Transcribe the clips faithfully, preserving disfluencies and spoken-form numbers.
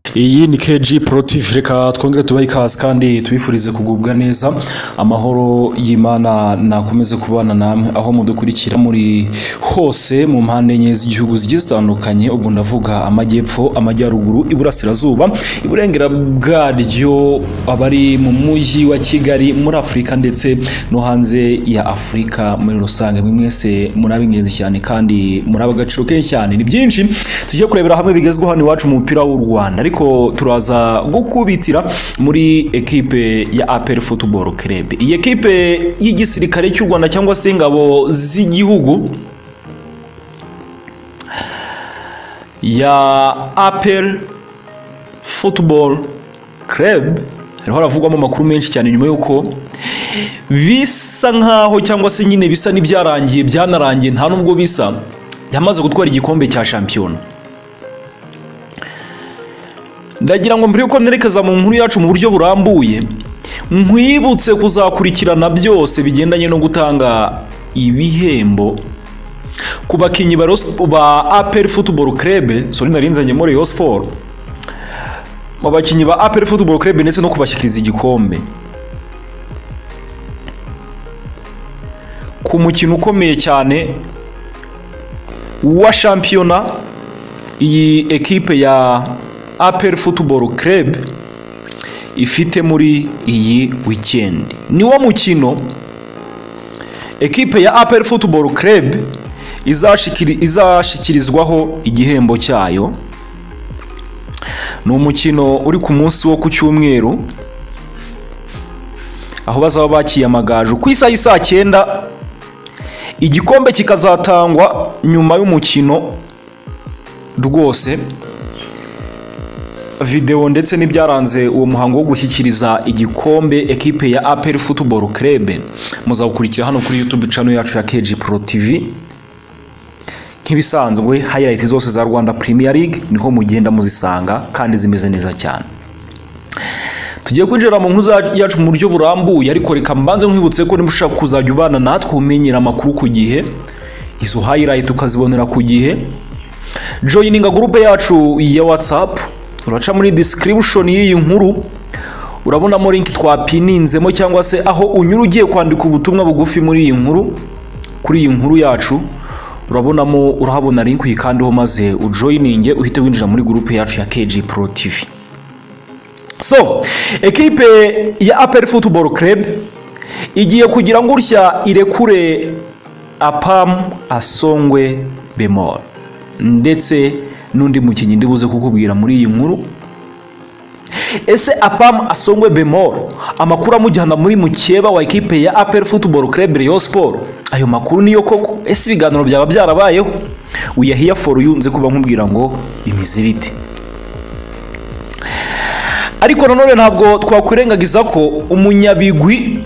Iyi ni K G Pro T V, reka twongere tubahe ikaze kandi tubifurize kugubwa neza. Amahoro y'Imana nakomeze kubana namwe aho mudukurikira muri hose mu mpande enye z'igihugu zigiye zitandukanye. Ubwo ndavuga amajyepfo, amajyaruguru, iburasirazuba, iburengera bwaryo, abari mu mujyi wa Kigali muri Afurika ndetse no hanze ya Afurika muri rusange. Mwe mwese muri ab'ingenzi cyane kandi muri ab'agaciro kenshi cyane. Ni byinshi tugiye kurebera hamwe bigezweho hano iwacu mu mupira w'u Rwanda, ariko turaza gukubitira muri ekipe ya A P R Football Club. Iyi ekipe y'igisirikare cy'u Rwanda cyangwa se ingabo z'igihugu ya A P R Football Club hariho haravugwamo amakuru menshi cyane nyuma yuko bisa nkaho cyangwa se nyine bisa n'ibyarangiye byanarangiye nta nubwo bisa yamaze gutwara igikombe cya shampiyona. Ndagira ngo mbere yuko nerekeza mu nkuru yacu mu buryo burambuye nkwibutse kuzakurikirana byose bigendanye no gutanga ibihembo ku bakinyi ba A P R Football Club, sorry narinzanye muri Rayon Sport, mu bakinyi ba A P R Football Club ndetse no kubashyikiriza igikombe ku mukino ukomeye cyane wa shampiyona iyi ekipe ya A P R Football Club ifite muri iyi weekend. Ni wo mukino ekipe ya A P R Football Club izashikiri izashikirizwaho igihembo cyayo. Ni umukino uri ku munsi wo ku cyumweru aho bazaba bakiyamagaje ku isaha y'isa cyenda. Igikombe kikazatangwa nyuma y'umukino rwose. Video ndetse n'ibyaranze uwo muhango wo gushyikiriza igikombe ekipe ya A P R Football Club muzawukurikira hano kuri YouTube channel yacu ya K G Pro T V. Nk'ibisanzwe highlight zose za Rwanda Premier League niho mugenda muzisanga kandi zimeze neza cyane. Tugiye kwinjira mu nkuru yacu mu buryo burambuye, ariko reka mbanze nkwibutse ko nimushaka kuzajya ubana natwe umenyera amakuru ku gihe, izo highlight ukazibonera ku gihe. Joininga group yacu ya WhatsApp, uraca muri description y'iyi nkuru urabonamo link twapininzemo cyangwa se aho unyura ugiye kwandika ubutumwa bugufi muri iyi nkuru. Kuri iyi nkuru yacu urabonamo urahabona link uyikandeho maze ujoininge uhite winjira muri group yacu ya K G Pro T V. So ekipe ya A P R Football Club igiye kugira ngo urya irekure Apam Asongwe Bemol ndetse n'undi mukinyi ndibuze kukubwira muri iyi nkuru. Ese Apam Asongwe Bemol amakuru amujyana muri mukeba wa ekipe ya A P R Football Club Rayon Sport, ayo makuru niyo koko? Ese ibiganiro byaba byarabayeho? We are here for you, nze kuba nkubwira ngo imizibiti. Ariko nanone ntabwo twakwirengagiza ko umunyabigwi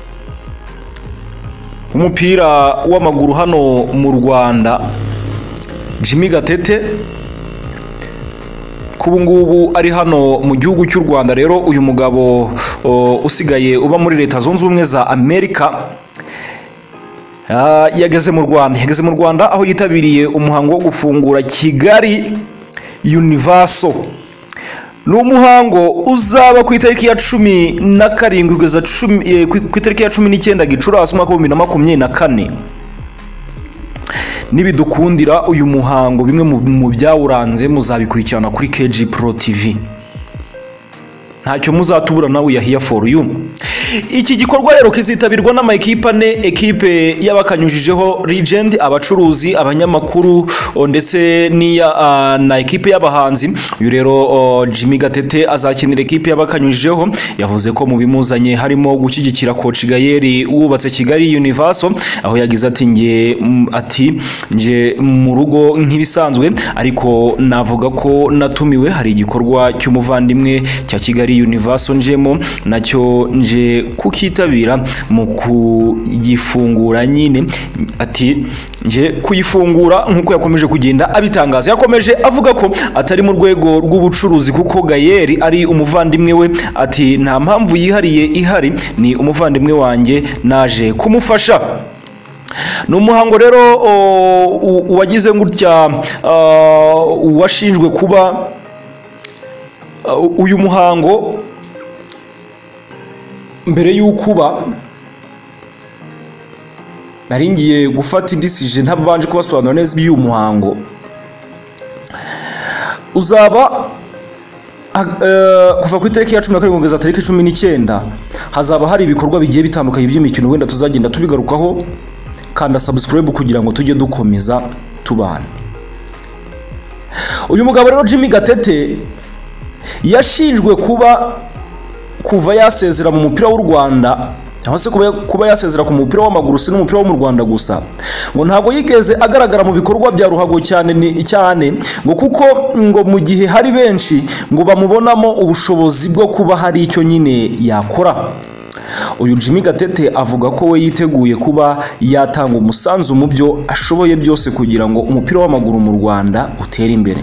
umupira w'amaguru hano mu Rwanda Jimmy Gatete kubu ngubu ari hano mu gihugu cy'u Rwanda. Rero uyu mugabo usigaye uba muri Leta Zunze Ubumwe za Amerika yageze mu Rwanda yageze mu Rwanda aho yitabiriye umuhango wo gufungura Kigali Universal. Ni umuhango uzaba ku itariki ya cumi na karindwi kugeza ku itariki ya cumi n'icyenda Gicurasi umwaka wa bibiri na makumyabiri na kane. Nibidukundira uyu muhango bimwe mu byawuranze muzabikurikirana kuri K G Pro T V. Ntacyo muzatubura, nawe ya here for you. Iki gikorwa rero kizitabirwa n'ama ekipe ane, ekipe y'abakanyujijeho Legend, abacuruzi, abanyamakuru ndetse n'iya uh, na ekipe y'abahanzi. Uyu rero uh, Jimmy Gatete azakinira ekipe y'abakanyujijeho. Yavuze ko mu bimuzanye harimo gushyigikira Coach Gayeri wubatse Kigali Universal, aho yagize ati nge ati nje mu rugo nk'ibisanzwe, ariko navuga ko natumiwe. Hari igikorwa cy'umuvandimwe cya Kigali Universal njemo nacyo nje kukitabira mu kuyifungura nyine. Ati nje kuyifungura nk'uko yakomeje kugenda abitangaza. Yakomeje avuga ko atari mu rwego rw'ubucuruzi kuko Gayeri ari umuvandimwe we. Ati nta mpamvu yihariye ihari, ni umuvandimwe wanjye naje kumufasha. Ni umuhango rero wagize ngutya washinjwe kuba Uh, uyu muhango mbere y'ukuba nari ngiye gufata indisije ntabanje kubasobanura neza iby'uyu muhango. Uzaba Uh, kuva ku itariki ya cumi na karindwi kugeza tariki cumi n'icyenda hazaba hari ibikorwa bigiye bitandukanye by'imikino wenda tuzagenda tubigarukaho. Kanda subscribe kugira ngo tujye dukomeza tubana. Uyu mugabo rero Jimmy Gatete yashinjwe kuba kuva yasezera mu mupira w'u Rwanda cyangwa se kuba, kuba yasezera ku mupira w'amaguru si n'umupira wo mu Rwanda gusa, ngo ntago yigeze agaragara mu bikorwa bya ruhago cyane ni cyane ngo kuko ngo mu gihe hari benshi ngo bamubonamo ubushobozi bwo kuba hari icyo nyine yakora. Uyu Jimmy Gatete avuga ko we yiteguye kuba yatanga umusanzu mu byo ashoboye byose kugira ngo umupira w'amaguru mu Rwanda utere imbere.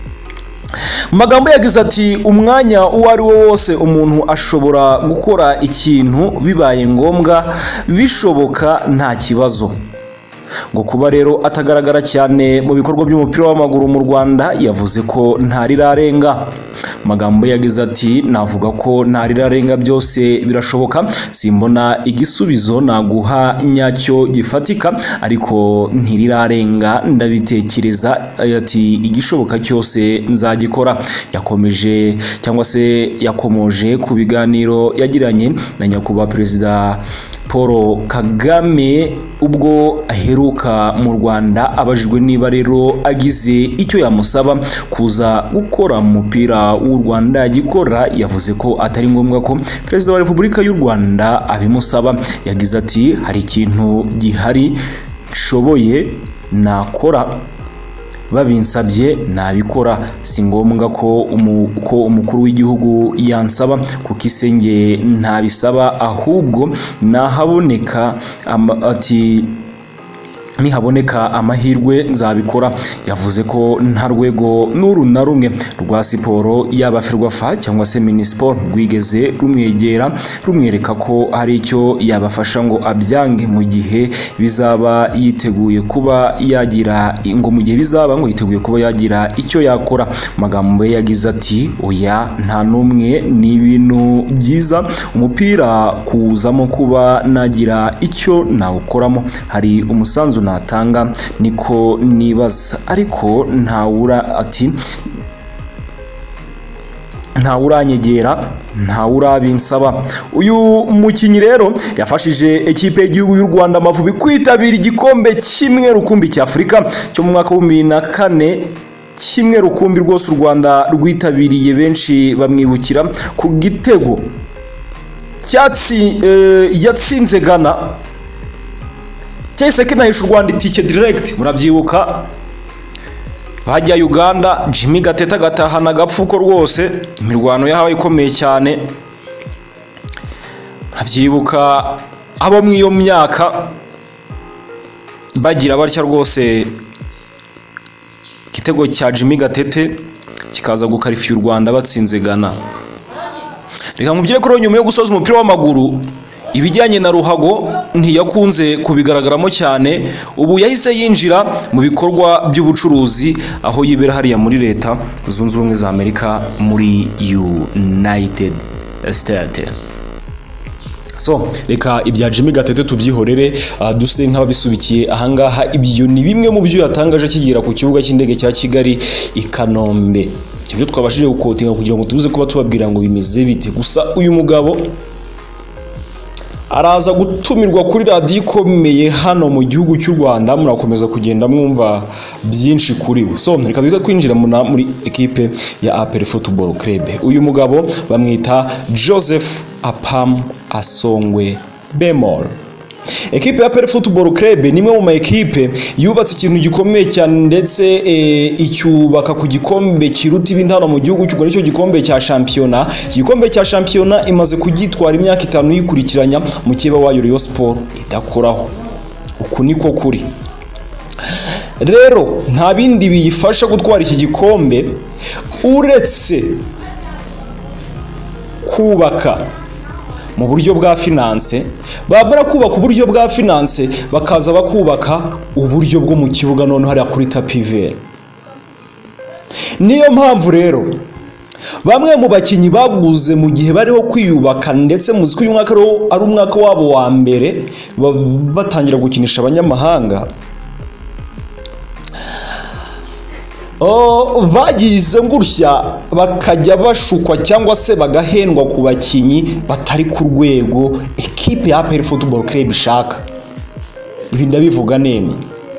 Mu magambo yagize ati umwanya uwo ari wo wose umuntu ashobora gukora ikintu bibaye ngombwa bishoboka nta kibazo. Ngo kuba rero atagaragara cyane mu bikorwa by'umupira w'amaguru mu Rwanda yavuze ko ntarirarenga. Magambo yagize ati navuga ko ntarirarenga byose birashoboka, simbona igisubizo naguha nyacyo gifatika ariko ntirirarenga ndabitekereza ati igishoboka cyose nzagikora. Yakomeje cyangwa se yakomoje ku biganiro yagiranye na nyakubahwa Perezida Paul Kagame ubwo aheruka mu Rwanda. Abajijwe niba rero agize icyo yamusaba kuza gukora mu mupira w'u Rwanda yagikora, yavuze ko atari ngombwa ko Perezida wa Repubulika y'u Rwanda abimusaba. Yagize ati hari ikintu gihari nshoboye nakora, babinsabye nabikora, si ngombwa ko umu, ko umukuru w'igihugu yansaba kuko isenge ntabisaba ahubwo nahaboneka ati nihaboneka amahirwe nzabikora. Yavuze ko nta rwego n'uru na rumwe rwa siporo yaba Ferwafa cyangwa se Minisiporo rwigeze rumwegera rumwereka ko hari icyo yabafasha ngo abyange mu gihe bizaba yiteguye kuba yagira ngo mu gihe bizaba ngo yiteguye kuba yagira icyo yakora. Magambo yagize ati oya nta numwe ni ibintu byiza umupira kuzamo kuba nagira icyo nawukoramo, hari umusanzu natanga niko nibaza ariko ntawura ati ntawuranyegera ntawurabinsaba. Uyu mukinyi rero yafashije ekipe y'igihugu y'u Rwanda Amavubi kwitabira igikombe kimwe rukumbi cya Afurika cyo mu mwaka wa bibiri na kane. Kimwe rukumbi rwose u Rwanda rwitabiriye, benshi bamwibukira ku gitego cyatsi e, yatsinze Ghana cyese kinahisha u Rwanda itike direct. Murabyibuka bajya Uganda Jimmy Gatete agatahana agapfuko rwose, imirwano yahawe ikomeye cyane. Murabyibuka abo mu iyo myaka bagira batya rwose, igitego cya Jimmy Gatete kikaza gukarifiya u Rwanda batsinze Ghana. Reka mubwire ko nyuma yo gusoza umupira w'amaguru ibijyanye na ruhago ntiyakunze kubigaragaramo cyane. Ubu yahise yinjira mu bikorwa by'ubucuruzi aho yibera hariya muri Leta Zunze Ubumwe za Amerika muri United States. So reka ibya Jimmy Gatete tubyihorere, uh, duse nk'ababisubikiye ahangaha. Ibyo ni bimwe mu byo yatangaje kigera ku kibuga cy'indege cya Kigali i Kanombe. Ibyo twabashije gukotinga kugira ngo tubuze kuba tubabwira ngo bimeze bite. Gusa uyu mugabo araza gutumirwa kuri radiyo ikomeye hano mu gihugu cy'u Rwanda, murakomeza kugenda mwumva byinshi kuri we. So reka duhita twinjira muri ekipe ya A P R Football Club. Uyu mugabo bamwita Joseph Apam Asongwe Bemol. Ekipe ya A P R Football Club ni imwe mu ma ekipe yubatse ikintu gikomeye cyane ndetse e, icyubaka ku gikombe kiruta ibindi hano mu gihugu cy'u Rwanda, cyo gikombe cya shampiyona. Igikombe cya shampiyona imaze kugitwara imyaka itanu yikurikiranya, mu kiba wayo Rayon Sport idakoraho. Uku niko kuri. Rero nta bindi biyifasha gutwara iki gikombe uretse kubaka mu buryo bwa finance. Babara kubaka uburyo bwa finance bakaza bakubaka uburyo bwo mu kibuga none hari kuri tapi vert. Niyo mpamvu rero bamwe mu bakinnyi baguze mu gihe bariho kwiyubaka ndetse muzi ko uyu mwaka ari umwaka wabo wa mbere batangira gukinisha abanyamahanga, bagize ngurya bakajya bashukwa cyangwa se bagahendwa ku bakinnyi batari ku rwego ekipe ya A P R Football Club ishaka. Ibi ndabivuga nemye.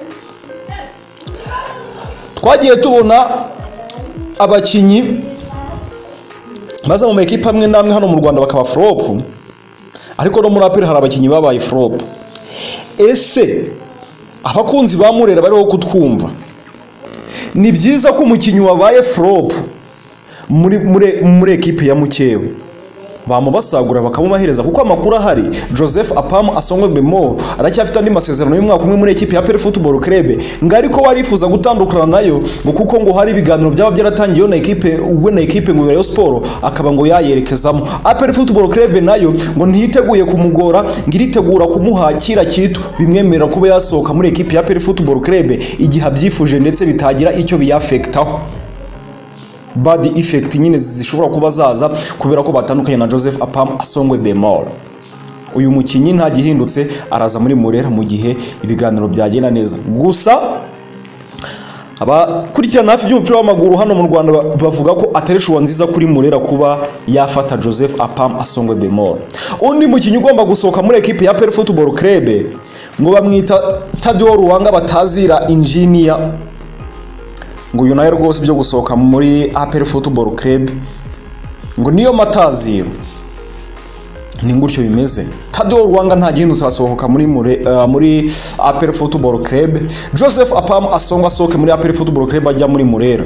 Twagiye tubona abakinnyi baza mu ekipe amwe namwe hano mu Rwanda bakaba flop, ariko no muri A P R hari abakinnyi babaye flop. Ese abakunzi ba Murera bariho kutwumva, ni byiza ko umukinnyi wabaye flop muri muri muri ekipe ya Mukeba bamubasagura bakamumahereza, kuko amakuru ahari Joseph Apam Asongwe Bemo aracyafite andi masezerano y'umwaka umwe muri ekipe ya A P R Football Club, ngo ariko warifuza gutandukana nayo ngo kuko ngo hari ibiganiro byaba byaratangiye na ekipe ubwo na ekipe ngo Rayon Sport akaba ngo yayerekezamo. A P R Football Club nayo ngo ntiteguye kumugora, ngiritegura kumuhakira kitu bimwemera kuba yasohoka muri ekipe ya A P R Football Club igihe abyifuje ndetse bitagira icyo biyafektaho. Bad effect nyine zishobora kuba zaza kubera ko batandukanye na Joseph Apam Asongwe Bemol. Uyu mukinyi nta gihindutse araza muri Murera mu gihe ibiganiro byagenda neza. Gusa abakurikirana hafi y'umupira w'amaguru hano mu Rwanda bavuga ko atari shuwa nziza kuri Murera kuba yafata Joseph Apam Asongwe Bemol. Undi mukinyi ugomba gusohoka muri ekipe ya A P R Football Club ngo bamwita Tadeo Ruwanga batazira engineer, ngo uyu nawe rwose byo gusohoka muri A P R Football Club ngo niyo mataziro. Ni ngutyo bimeze. Tadeo Ruwanga nta gihindutse asohoka muri uh, muri A P R Football Club. Joseph Apam Asongwe asohoke muri A P R Football Club ajya muri Murera.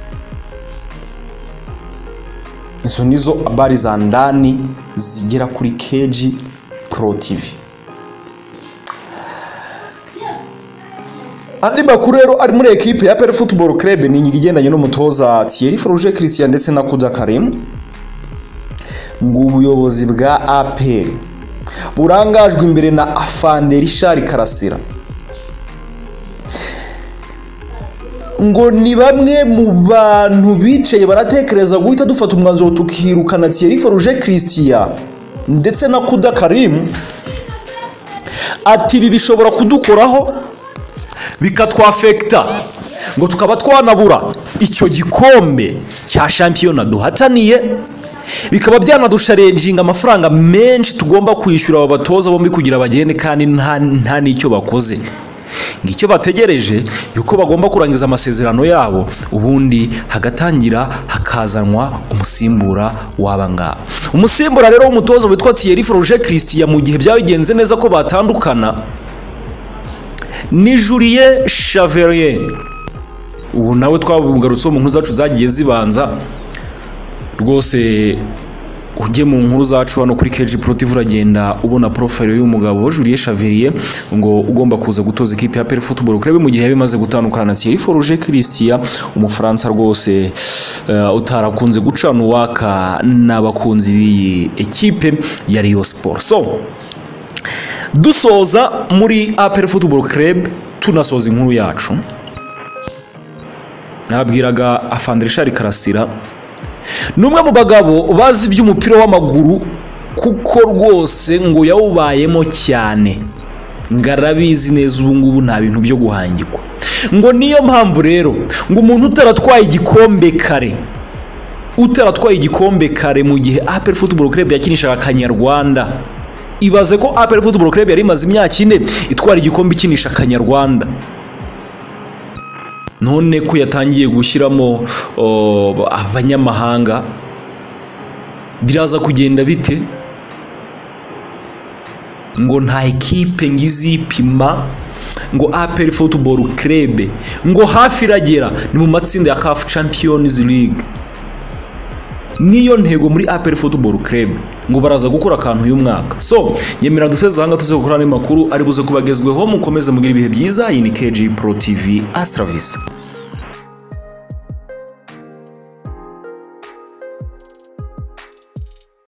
Izo nizo habari za ndani zigera kuri K G Pro T V. Andi makuru rero ari muri ekipe ya A P R Football Club ni igendanye n'umutoza Thierry Froger Christian ndetse na Kuda Karim. Ngo ubuyobozi bwa A P R burangajwe imbere na Afande Richard Karasira, ngo ni bamwe mu bantu bicaye baratekereza guhita dufata umwanzuro tukirukana Thierry Froger Christian ndetse na Kuda Karim. Ati ibi bishobora kudukoraho bikatwafekta, ngo tukaba twanabura icyo gikombe cya shampiyona duhataniye, bikaba byanadusharenjinga amafaranga menshi tugomba kwishyura aba batoza bombi kugira bagende kandi nta nta nicyo bakoze. Ngicyo bategereje yuko bagomba kurangiza amasezerano yabo, ubundi hagatangira hakazanwa umusimbura wabanga. Umusimbura rero w'umutoza witwa Thierry Froger Christian mu gihe byabigenze neza ko batandukana ni Julien Chaverier. Ubu nawe twabugarutse mu nkuru zacu zagiye zibanza rwose. Ujye mu nkuru zacu hano kuri K G Pro T V uragenda ubona profile y'umugabo Julien Chaverier ngo ugomba kuza gutoza ekipe ya A P R Football Club mu gihe yabimaze gutandukana na Thierry Froger Christian, umufaransa rwose uh, utarakunze gucana uwaka n'abakunzi b'iyi ekipe ya Rayon Sport. So dusoza muri A P R Football Club, tunasoza inkuru yacu, nabwiraga Afande Richard Karasira numwe mu bagabo bazi by'umupira w'amaguru kuko rwose ngo yawubayemo cyane, ngarabizi neza ubu ngubu nta bintu byo guhangikwa. Ngo niyo mpamvu rero ngo umuntu utaratwaye igikombe kare utaratwaye igikombe kare mu gihe A P R Football Club yakinishaga Kanyarwanda, ibaze ko A P R Football Club yari imaze imyaka ine itwara igikombe ikinisha Kanyarwanda, none ko yatangiye gushyiramo abanyamahanga biraza kugenda bite? Ngo nta ekipe ngizipima ngo A P R Football Club ngo hafi iragera ni mu matsinda ya C A F Champions League. Niyo ntego muri A P R Football Club ngo baraza gukora akantu uyu mwaka. So nyemera duseze hanga tuze gukora n'amakuru ari buze kubagezweho, mukomeze mugira ibihe byiza. Iyi ni K G Pro T V. Astra Vista.